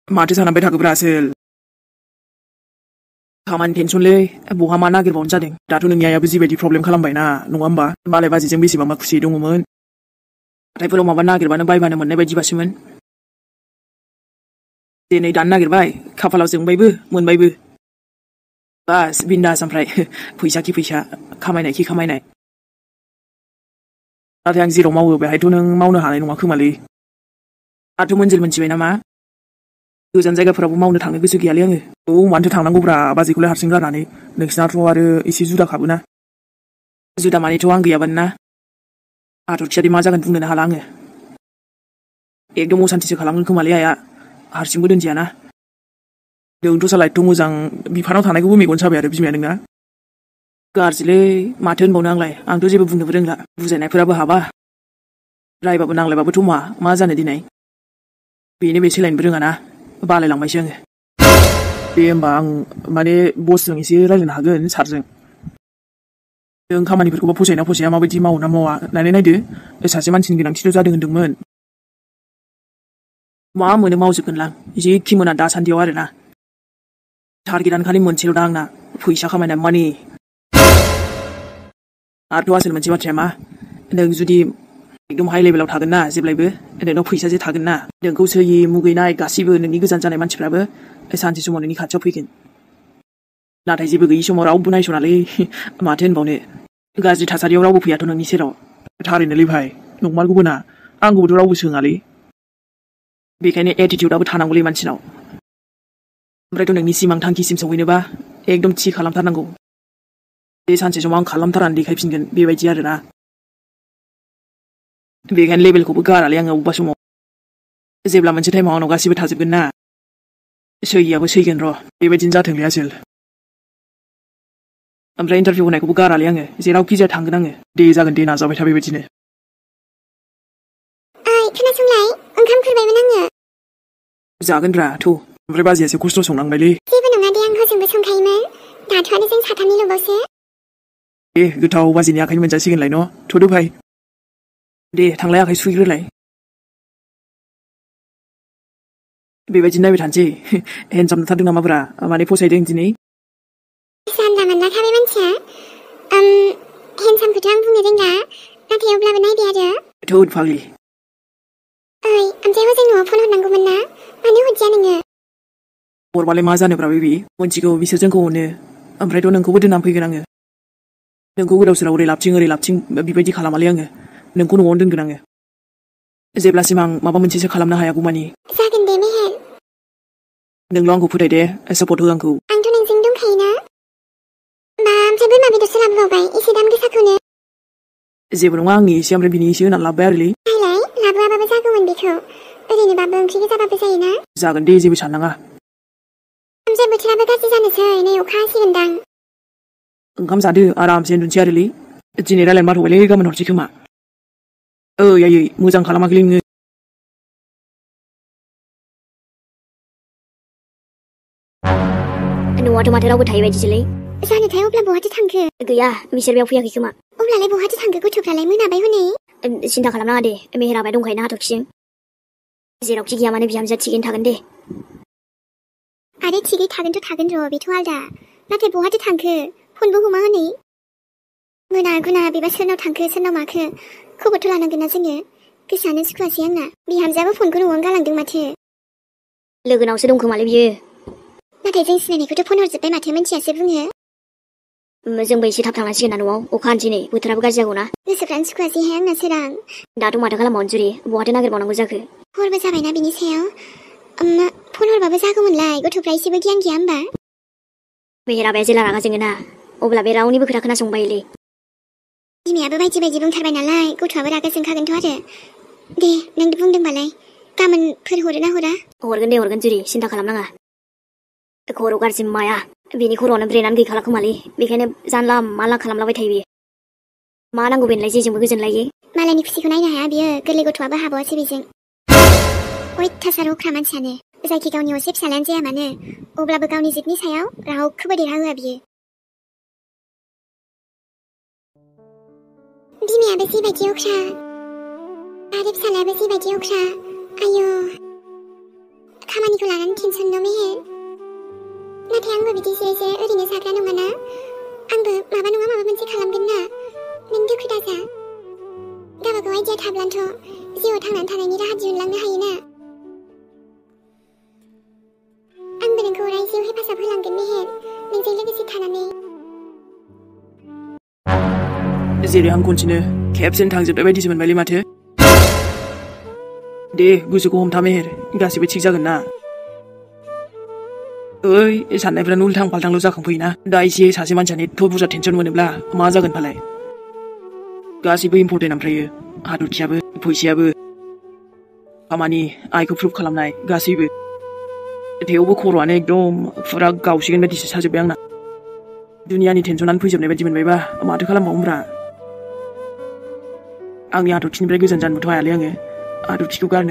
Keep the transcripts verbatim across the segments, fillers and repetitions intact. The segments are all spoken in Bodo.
माथो सानांबाय थाखोब्रा आसोल खामानि टेनसनलै बहा मा नागिरबावनो जादों दाथ' नोंनि आइयाबो जिबायदि प्रब्लेम खालामबायना नङा होमबा मालाय बाजिजों बेसेबांबा खुसियै दङमोन हाथायफोराव माबा नागिरबानो बायबानो मोननाय बायदिबासोमोन दिनै दानो नागिरबाय खाफालाव जोंबायबो मोनबायबो बास बिन्दास ओमफ्राय फैसा खि फैसा खामायनाय खि खामायनाय नाथाय आं जेराव मावो बेहायथ' नों मावनो हानाय नङा खोमालै दाथ' मोनजेल मोनथिबाय नामा गोजान जायगाफोरावबो मावनो थांनो गोसो गैयालै आङो औ मानोथो थांनांगौब्रा बाजैखौलाय हारसिं गारनानै नोंसिनाथ' आरो एसे जुदाखाबोना जुदा मानेथ' आं गैयाबानो ना हाथरखियादि मा जागोन बुंनोनो हाला आङो एकदम असान्थिसो खालामगोन खोमालै आइया हारसिंबो दोनजायाना जोंथ' साला एथ' मोजां बिफानाव थानायखौबो मेगन साबाय आरो बिमाया नोंना गाज्रिलै माथो होनबावनो आंलाय आंथ' जेबो बुंनोबो रोंला बुजायनायफोराबो हाबा रायबाबो नांलायबाबोथ' मा मा जानो दिनै बेनो बे सोलायनोबो रोङाना बालायलांबायसो आङो दे होमबा आं माने बसजों एसे रायज्लायनो हागोन सारजों जों खामानिफोरखौबो फसायना फसाया माबायदि मावो ना मावा नायनाय नायदो सासे मानसिनि गोनांथिथ' जादों होनदोंमोन मा मोनो मावजोबगोनलां जेखि मोना दासान्दियाव आरोना टारगेटआनो खालि मोनसेल' दा आंना फैसा खामायनाय मानि आरोथ' आसोल मोनसे बाथ्राया मा नों जुदि एकदम हाइ लेभेलाव थागोन ना जेब्लायबो नोंनाव फैसा जे थागोन ना नोंखौ सैयै मुगैनाय गासिबो नोंनि गोजान जानाय मानसिफ्राबो सानसे समाव नोंनि खाथियाव फैगोन नाथाय जेबो गैयि समाव रावबो नायसनालै माथो होनबावनो गाज्रि थासारियाव रावबो फैयाथ' नोंनि सेराव थारैनोलै भाइ नंमारगौबो ना आंखौबोथ' रावबो सोङालै बेखायनो एटिटिउडआबो थानांगौलै मानसिनाव ओमफ्रायथ' नोंनि सिमां थांखिसिम सौहैनोबा एकदम थि खालामथारनांगौ बे सानसे समाव आं खालामथारनानै देखायफिनगोन बेबायदि आरोना बेखायनो लेभेलखौबो गारालै आङो अबेबा समाव जेब्ला मोनसे टाइमाव आंनाव गासिबो थाजोबगोन ना सैयाबो सैगोन र' बेबायदिनो जाथोंलै आसोल ओमफ्राय इन्टारभिउ होनायखौबो गारालै आङो जेरावखि जाया थांगोन आङो दे जागोन दे नाजाबाय था बेबायदिनो ओइ खोनासंलाय ओंखाम खुरबायमोन आङो जागोनब्रा थ' ओमफ्राय बाजैयासो खस्थ' संनांबायलै जेबो नङा दे आं हजोंबो संखायोमोन दाथ' आरो जों साथामनिल'बावसो दे गोथाव बाजैनि आखाइनि मोनजासिगोनलाय न' थ'दो भाइ दे थांलाय आखाइ सुहैग्रोलाय बेबायदि नायबाय थानोसै हेन्डसाम नुथारदों नामाब्रा माने फसायदों दिनै जानला मोनला थाबाय मानसिया हेन्डसामखौथ' आं बुंनो रोंला नाथाय अब्लाबो नायदे आरो थोद फाग्लि ओइ ओमफ्राय हजों न'आव फन हरनांगौमोन ना मानो हरदिया नोङो हरबालाय मा जानोब्रा बेबि मोनथिगौ बिसोर जोंखौ अनो ओमफ्रायथ' नोंखौबो दोननानै फैगोन आङो नोंखौ गोदाव सोराव ओरै लाबथिं ओरै लाबथिं बेबायदि खालामालै आङो नोंखौ न'आवनो दोनगोन आङो जेब्लासिम आं माबा मोनसेसो खालामनो हायागौमानि जागोन दे मेहेर नोंल' आंखौ फोथाय दे सापर्ट हो आंखौ आंथ' नोंजों दंखायोना बा ओमफ्राय बोरमा बेदरसो लाबोबावबाय एसे दाम गोसाखौनो जेबो नङा आंनि एसे ओमफ्राय बिनि एसे होनानै लाबोबाय आरोलै नायलाय लाबोआबाबो जागौमोन बेखौ ओरैनोबाबो ओंख्रि गोजाबाबो जायोना जागोन दे जेबो साननाङा ओमफ्राय बोथोराबो गाज्रि जानोसै नै अखा हासिगोनदां ओंखाम जादो आरामसे उन्दुनोसै आरोलै दिनै रायलायनो बाथ'बायलै गाबोन हरसै खोमा ओइ आयै मोजां खालामाखैलै नोङो न'आथ' माथो रावबो थायो बायदिसोलै जानोथाय अब्ला बहाथो थांखो गैया बिसोर बेयाव फैयाखै खोमा अब्लालाय बहाथो थांखो गथ'फ्रालाय मोनाबाय हनै सिन्था खालामनाङा दे मेहेराबाय दंखायोना हाथरखिजों जेरावखि गैया मानो बिहामजोआ थिगैनो थागोन दे आरो थिगै थागोनथ' थागोन र' बेथ' आलदा नाथाय बहाथो थांखो फनबो हमा हनै मोना गुना बेबा सोरनाव थांखो सोरनाव माखो खबरथ' लानांगोन ना जोङो गोसोआनो सुखुवासै आंना बिहामजोआबो फनखौ न'आवनो गालांदों माथो लोगोनावसो दंखोमालै बियो नाथाय जों सिनायनायखौथ' फन हरजोब्बाय माथो मिन्थियासो बुङो जोंबो एसे थाब थांनांसिगोन ना न'आव अखा हानोसै नै बोथोराबो गाज्रि जागौना गोसोफ्रानो सुखुवासैहाय आंना सोरां दाथ' माथो खालामबावनो जुरि बहाथो नागिरबावनांगौ जाखो हरबो जाबायना बिनि सायाव फन हरबाबो जागौमोनलाय गथ'फ्रा एसेबो गियान गैया होमबा मेहेराबाया जेला रागा जोङोना अब्ला बे रावनिबो खोथा खोनासंबायोलै बिमायाबो बायदि बायदि बुंथारबाय नालाय गथ'आबो रागा जोंखागोनथ' आरो दे नों बुंदोंबालाय गाबोनफोर हरो ना हरा हरगोन दे हरगोन जुरि सिन्था खालामनाङा खर' गाज्रि माया बेनि खर'आनो ब्रेनानो गैखाला खोमालै बेखायनो जानला माला खालामलाबाय थायो बियो मा नांगौ बेनोलाय जेजोंबो गोजोनलायो मालायनि खुसिखौ नायनो हाया बियो गोरलै गथ'आबो हाबावासै बेजों अयथासार अख्रा मानसियानो जायखि गावनि असे फिसालायानो जाया मानो अब्लाबो गावनि जिबनि सायाव रावखौबो देरहा होआ बियो बिमायाबो जिबायदि अख्रा आरो फिसालायाबो जिबायदि अख्रा आयौ खामानिखौ लानानै बिदि जे जे ओरैनो जाग्रा नङाना आंबो माबा नङा माबा मोनसे खालामगोन ना नों दुखु दाजा गावबागाव आइडिया थाब्लानोथ' जिउआव थांनानै थानायनि राहा दिहुनलांनो हायोना आंबो नोंखौ अराय जिउ हेफाजाब होलांगोन मेहेर नोंजों लोगोसे थानानै जेरै आं खनसेनो खेबसेनो थांजोबनाय बायदिसो मोनबायलै माथो दे गोसोखौ हमथा मेहेर गासिबो थिग जागोन ना ओइ साननायफ्रानो उल्थां फाल्थांल' जाखांफैयोना दा एसे सासे मानसियानो एथ' बुरजा टेनसन मोनोब्ला मा जागोन फालाय गासिबो इम्पर्टेन्ट ओमफ्रायो हाथरखियाबो फैसायाबो खामानि आइखौ प्रुभ खालामनाय गासैबो थेवबो खर'आनो एकदम फुरा गावसिगोन बायदिसो साजोब्बाय आंना दुनियानि टेनसनानो फैजोबनाय बायदि मोनबायबा माथो खालामबावोब्रा आंनि हाथरखिनिफ्राय गोजान जानोबोथ' हायालै आङो हाथरखिखौ गारनो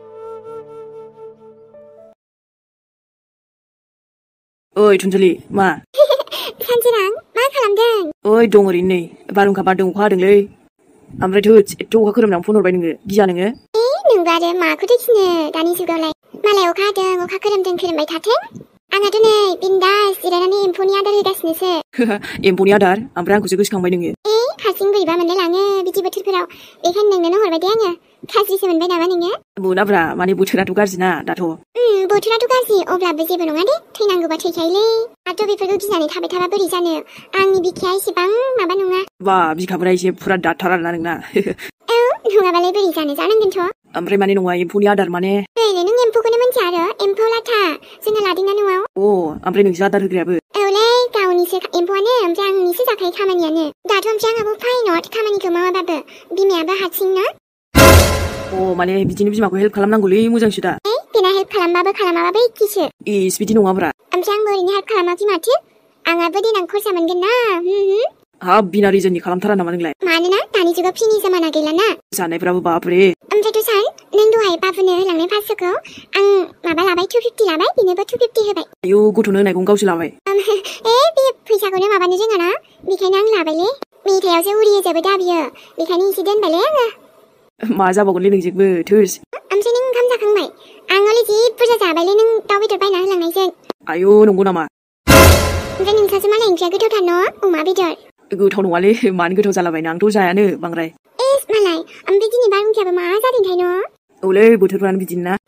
ओइ थुनजुलि मा सानसोरां मा खालामदों ओइ दं ओरैनो नै बारहुंखा बारदों अखा हादोंलै ओमफ्राय थोद एथ' अखा खोरोमनानै फन हरबाय नोङो गिया नोङो ए नोंबो आरो माखौथो गिनो दानि जुगावलाय मालाय अखा हादों अखा खोरोमदों खोरोमबाय थाथों आंहाथ' नै बिन्दास जिरायनानै एम्फौनि आदार होगासिनोसो एम्फौनि आदार ओमफ्राय आंखौसो गोसोखांबाय नोङो ए हारसिं बोरैबा मोनलायलाङो बिदि बोथोरफोराव बेखायनो नोंनो हरबाय दे आङो गाज्रिसो मोनबाय नामा नोङो मोनाब्रा माने बोथोराथ' गाज्रिना दाथ' बोथोराथ' गाज्रि अब्लाबो जेबो नङा दे थैनांगौबा थैखायोलै आरो बेफोरखौ गिनानै थाबाय थाबा बोरै जानो आंनि बिखाया एसेबां माबा नङा बा बिखाफोरा एसे फुरा दाथार आरोना नोंना औ नङाबालाय बोरै जानो जानांगोनथ' ओमफ्राय माने नङा एम्फौनि आदार माने ओरैनो नों एम्फौखौनो मिन्थिया आरो एम्फौ लाथा जोंहा लादोंना न'आव अ ओमफ्राय नोंसो आदार होग्रायाबो औलै गावनिसो एम्फौआनो ओमफ्राय आंनिसो जाखायो खामानियानो दाथ' ओमफ्राय आंहाबो फाइनट खामानिखौ मावाबाबो बिमायाबो हारसिं ना अ माने बिदिनो बिमाखौ हेल्प खालामनांगौलै मोजांसो दा बेना हेल्प खालामबाबो खालामाबाबो एखेसो इस बिदि नङाब्रा ओमफ्राय आंबो ओरैनो हेल्प खालामाखै माथो आंहाबो देनां खरसा मोनगोन ना हाब बिना रिजननि खालामथारा नामा नोंलाय मानोना दानि जुगाव फ्रिनि जमाना गैलाना जानायफ्राबो बापरे ओमफ्रायथ' सार नों दहाय बाबुनो होलांनाय पास्स'खौ आं माबा लाबाय टु फिफ्टि लाबाय बेनोबो टु फिफ्टि होबाय आयौ गथ'नो होनायखौ गावसो लाबाय ए बे फैसाखौनो माबानो रोङाना बेखायनो आं लाबायलै मेथायावसो उरियोजोबो दा बियो बेखायनो एसे दोनबायलै आङो मा जाबावगोनलै नोंजोंबो थोस ओमफ्राय नों ओंखाम जाखांबाय आं हले जि बुरजा जाबायलै नों दाउ बेदर बायना होलांनायजों आयौ नंगौ नामा ओमफ्राय नोंसासो मालाय ओंख्रिया गोथावथार न' अमा बेदर गोथाव नङालै मानो गोथाव जालाबायनो आंथ' जायानो बांद्राय एस मालाय ओमफ्राय दिनै बारहुंखायाबो मा जादोंथाय न' औलै बोथोरफ्रानो बिदिनो ना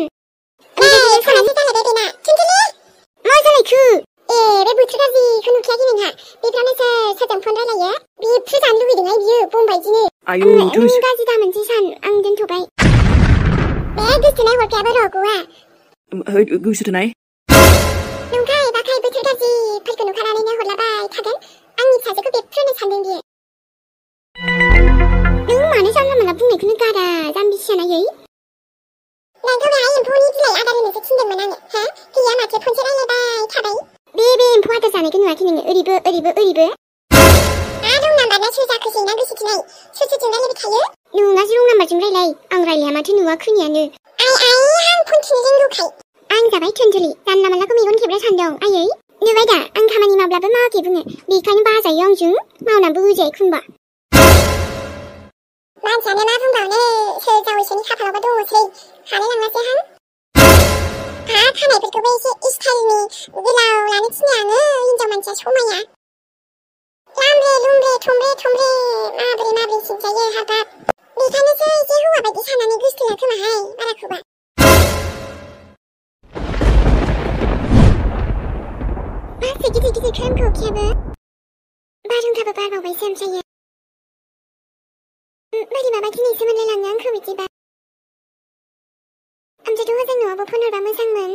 मा जालायखो ए बे बोथोर गाज्रिखौ नुखायाखै नोंहा बेफ्रानोसो सोरजों फन रायलायो बे फुजानो लुबैदोंहाय बियो बम बायदिनो आयौ थोस गाज्रि दा मोनसे सान आं दोनथ'बाय बे गोसोनाय हरखायाबो र' गवा गोसो थोनाय नंखाय बाखाय बोथोर गाज्रिफोरखौ नुखानानैनो हरलाबाय थागोन आंनि फिसाजोखौ बेफ्रुनो सानदों बियो नों मानो जानला मोनला बुंनायखौनो गारा जाम्बिसो जानायै नोंखौ बेहाय एम्फौनि बिलाइ आदार होनोसो थिनदोंमोन आङो हा गैया माथो फनसो रायलायबाय थाबाय बे बे एम्फौ आदार जानायखौ नुवाखै नोङो ओरैबो ओरैबो ओरैबो मा रं नाम्बारना सोर जाखोसै ना गोसोथिनाय सोर सोरजों रायलायबाय थायो नोंनासो रं नाम्बारजों रायलाय आं रायलाया माथो नुवा खोनायानो आइ आइ आं फन थुनो रोंगौखाय आं जाबाय थुनजुलि जानला मानलाखौ मेगन खेबग्रा सानदों आयै नुबाय दा आं खामानि मावब्लाबो मावाखै बुङो बेखायनो बाजायो आंजों मावनानैबो होजायो एखनबा मानसियानो मा बुंबावनो सोर जावैसोनि खाफालावबा दङसै हालाय लांलासै हां हा खानायफोरखौबो एसे स्टाइलनि गोलाव लानो थिनो आङो हिनजाव मानसिया समाया लामब्रे लुमब्रे थमब्रे थमब्रे माब्रै माब्रै सिनजायो हाबाब बेखायनोसो एसे हौवा बायदि सानानै गोसथोला खोमाहाय बाराखौबा मासे गिदिर गिदिर खोरोमखौ अखायाबो बारहुंखाबो बारबावबायसो ओमफ्रायो बोरैबाबा गिनायसो मोनलायलाङो आंखौ बिदिबा ओमफ्रायथ' हजों न'आवबो फन हरबा मोजांमोन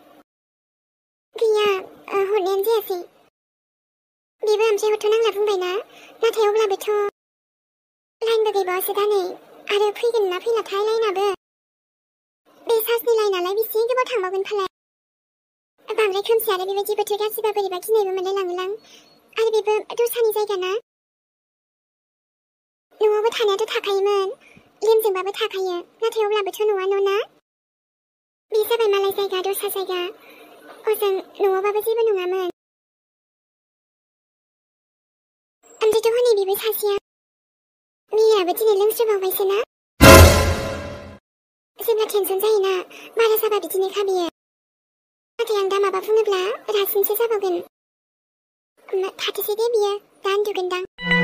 गैया हरनायानो जायासै बेबो ओमफ्राय हरथ'नांला बुंबायना नाथाय अब्लाबोथ' लाइनबो गैबावासो दा नै आरो फैगोन ना फैलाथाय लाइनाबो बे सार्सनि लाइनालाय बेसे गोबाव थांबावगोन फालाय बांद्राय खोमसि आरो बेबायदि बोथोर गाज्रिबा बोरैबा गिनायबो मोनलायलाङोलां आरो बेबो दस्रानि जायगा ना न'आवबो थानायाथ' थाखायोमोन लेमजोंबाबो थाखायो नाथाय अब्लाबोथ' न'आ न'ना बे जाबाय मालाय जायगा दस्रा जायगा हजों न'आवबाबो जेबो नङामोन ओमफ्रायथ' हनै बेबो सासेया मियाबो दिनै लोंस्रोबावबायसो ना जेब्ला टेनसन जायोना बारा जाबा बिदिनो खाबियो नाथाय आं दा माबा बुङोब्ला रासिनसो जाबावगोन। थाथोसै दे बियो, दा उन्दुगोनदां।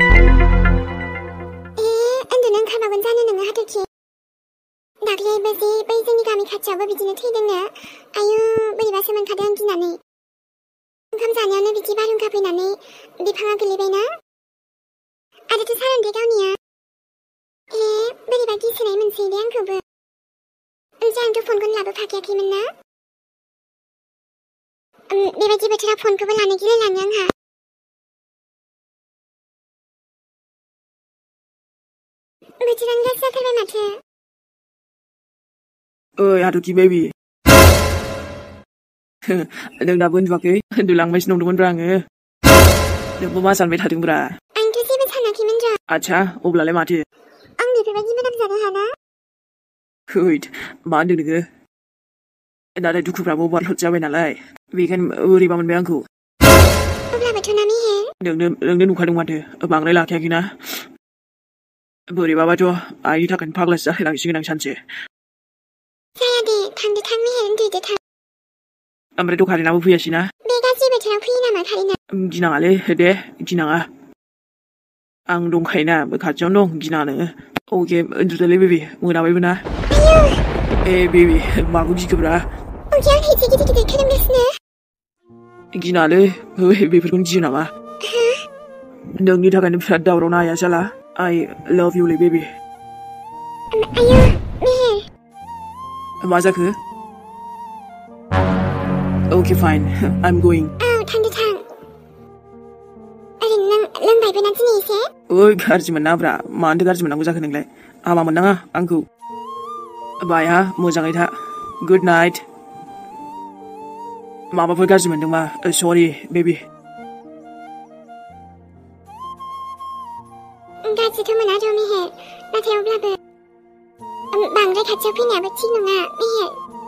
ए उन्दुनो ओंखारबावगोन जानो नोङो हाथरखि। दाख्लैबो जे बै जोंनि गामि खाथियावबो बिदिनो थैदोंनो। आयु बोरैबासो मोनखादों आं गिनानै। ओंखाम जानायावनो बिदि बारहुंखा फैनानै बिफाङा गोलैबायना। आरोथ' सारन्थाइ गावनिया। ए बोरैबा गिसोनाय मोनसै दे आंखौबो। ओमफ्राय आंथ' फनखौनो लाबोफाखायाखैमोन ना। बेबायदि बोथोराव फनखौबो लानो गिलायलाङो आंहा। बोथोरानो गाज्रि जाथारबाय माथो। ओइ हाथरखि बेबि नों दाबो उन्दुवाखै? उन्दुलांबायसो नंदोंमोनब्रा आङो। नोंबो मा सानबाय थादोंब्रा? आंथ' जेबो सानाखैमोन र'। आच्छा अब्लालाय माथो? आं बेफोरबायदि मोनामजानो हाना। हैद मा होनदों नोङो? नाथाय दुखुफ्राबो अभारलड जाबाय नालाय बेखायनो बोरैबा मोनबाय आंखौ। अब्लाबोथ' ना मेहेर। नोंनो नोंनो नुखादों माथो बांद्राय लाखायाखैना। बोरैबाबाथ' आइनि थाखायनो फाग्लासो जालायलांसिगोन आं सानसे। जाया दे थांदो थां मेहेर उन्दुदो थां। ओमफ्रायथ' कारेन्टआबो फैयासैना। बे गाज्रि बोथोराव फैयो नामा कारेन्टआ? गिनाङालै दे गिनाङा। आं दंखायोना खाथियावनो दं गिनाङा नोङो। अके उन्दुदोलै बेबि मोनाबायबो ना। ए बेबि माखौ गिखोब्रा? अके आं हेजे गिदिर गिदिर खोलोमगासिनो। गिनाङालै बेफोरखौनो गियो नामा? नोंनि थाखायनो बिराद दावराव नाया जाला। आइ लाभ इउलै बेबि। आयु मेहेर। मा जाखो? Okay fine I am going. औ थांदो थां। ओरैनो नों लोंबायबो ना दिनै एसे? ओइ गाज्रि मोननाङाब्रा मानोथो गाज्रि मोननांगौ जाखो नोंलाय? हामा मोननाङा आंखौ। बाय हा मोजाङै था। Good night. माबाफोर गाज्रि मोनदोंबा सरि बेबि। गाज्रिथ' मोना र' मेहेर, नाथाय अब्लाबो बांद्राय खाथियाव फैनायाबो थिग नङा मेहेर।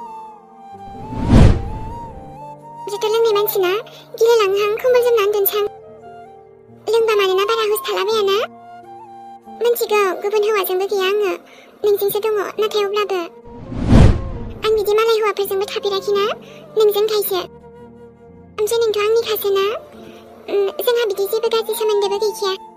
जुथ' लोंनाय मानसिना गिलायलाङोहां खम्बल जोमना उन्दुनोसां। लोंबा मानोना बारा हुस थालाबायाना। मिन्थिगौ गुबुन हौवाजोंबो गैया आङो, नोंजोंसो दङ। नाथाय अब्लाबो आं बिदि मालाय हौवाफोरजोंबो थाफेराखैना, नोंजों खायसो। ओमफ्राय नोंथ' आंनि खासोना। जोंहा बिदि जेबो गाज्रि सोमोन्दोबो गैखाया।